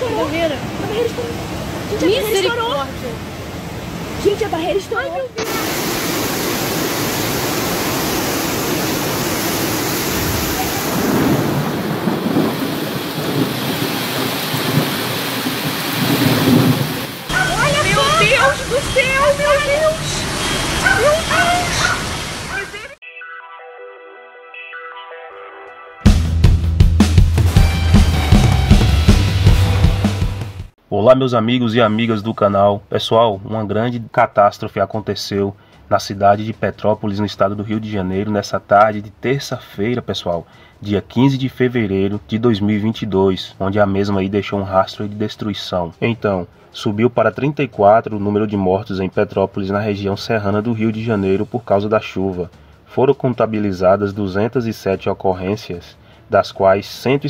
estourou. Barreira. A barreira estourou. Gente, a barreira estourou. Gente, a barreira estourou. Ai, meu Deus. Meu Deus do céu, meu Deus! Meu Deus! Olá meus amigos e amigas do canal. Pessoal, uma grande catástrofe aconteceu na cidade de Petrópolis, no estado do Rio de Janeiro, nessa tarde de terça-feira, pessoal, dia 15 de fevereiro de 2022, onde a mesma aí deixou um rastro de destruição. Então, subiu para 34 o número de mortos em Petrópolis, na região serrana do Rio de Janeiro, por causa da chuva. Foram contabilizadas 207 ocorrências, das quais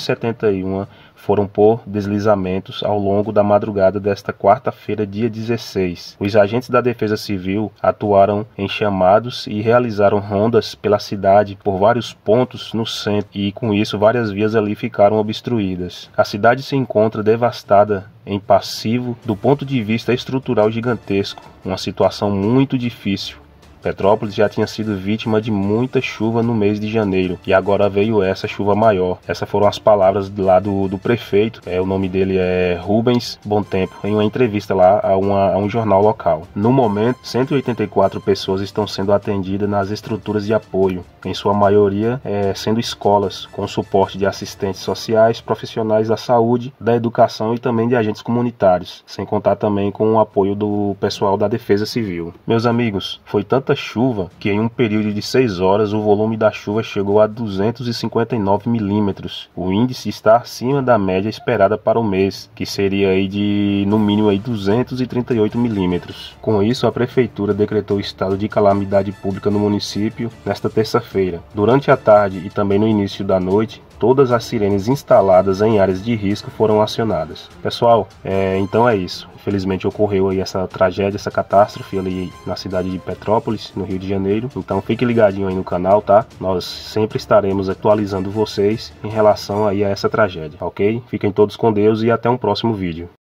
171 foram por deslizamentos ao longo da madrugada desta quarta-feira, dia 16. Os agentes da Defesa Civil atuaram em chamados e realizaram rondas pela cidade por vários pontos no centro, e com isso várias vias ali ficaram obstruídas. A cidade se encontra devastada em passivo do ponto de vista estrutural gigantesco, uma situação muito difícil. Petrópolis já tinha sido vítima de muita chuva no mês de janeiro e agora veio essa chuva maior. Essas foram as palavras lá do prefeito, o nome dele é Rubens Bontempo, em uma entrevista lá a um jornal local. No momento, 184 pessoas estão sendo atendidas nas estruturas de apoio, em sua maioria sendo escolas, com suporte de assistentes sociais, profissionais da saúde, da educação e também de agentes comunitários, sem contar também com o apoio do pessoal da Defesa Civil. Meus amigos, foi tanta chuva que em um período de 6 horas o volume da chuva chegou a 259 milímetros. O índice está acima da média esperada para o mês, que seria aí de no mínimo aí 238 milímetros. Com isso, a prefeitura decretou estado de calamidade pública no município nesta terça-feira. Durante a tarde e também no início da noite, todas as sirenes instaladas em áreas de risco foram acionadas. Pessoal, então é isso. Infelizmente ocorreu aí essa tragédia, essa catástrofe ali na cidade de Petrópolis, no Rio de Janeiro. Então fique ligadinho aí no canal, tá? Nós sempre estaremos atualizando vocês em relação aí a essa tragédia, ok? Fiquem todos com Deus e até um próximo vídeo.